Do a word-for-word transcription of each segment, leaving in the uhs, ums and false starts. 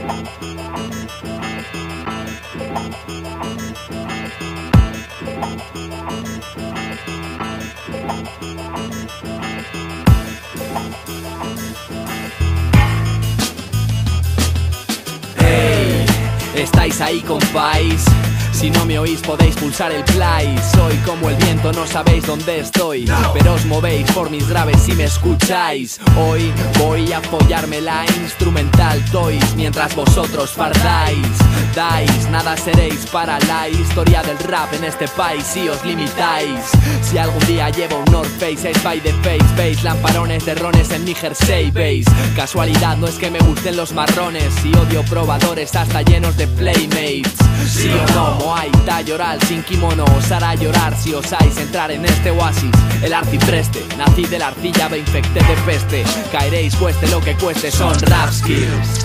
Hey, ¿estáis ahí, compáis? Si no me oís podéis pulsar el play. Soy como el viento, no sabéis dónde estoy, pero os movéis por mis graves si me escucháis. Hoy voy a follarme la instrumental toys, mientras vosotros fardáis. Dais, nada seréis para la historia del rap en este país si os limitáis. Si algún día llevo un North Face es by the face. Veis lamparones de rones en mi jersey, veis. Casualidad no es que me gusten los marrones y odio probadores hasta llenos de playmates. Sí o no, Moai Tayoral sin kimono os hará llorar si osáis entrar en este oasis. El arcipreste, nací de la arcilla, me infecté de peste. Caeréis cueste lo que cueste, son rap skills.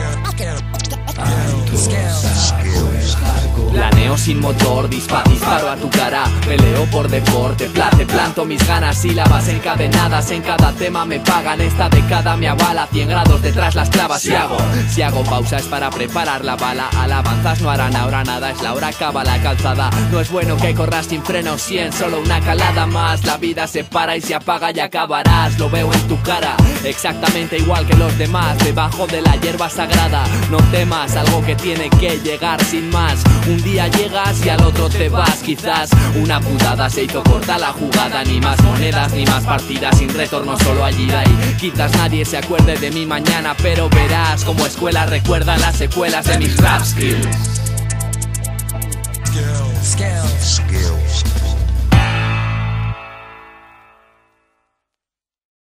Planeo sin motor, dispa, disparo a tu cara. Peleo por deporte, plate, planto mis ganas. Sílabas encadenadas, en cada tema me pagan. Esta década me avala, cien grados detrás las clavas. Si hago, si hago pausa es para preparar la bala. Alabanzas no harán ahora nada, es la hora, acaba la calzada. No es bueno que corras sin frenos, si en solo una calada más. La vida se para y se apaga y acabarás. Lo veo en tu cara, exactamente igual que los demás. Debajo de la hierba sagrada, no temas, algo que tiene que llegar sin más. Un día llegas y al otro te vas. Quizás una putada se hizo corta la jugada. Ni más monedas ni más partidas sin retorno, solo allí y quizás nadie se acuerde de mí mañana, pero verás como escuela recuerda las secuelas de mis rap skills.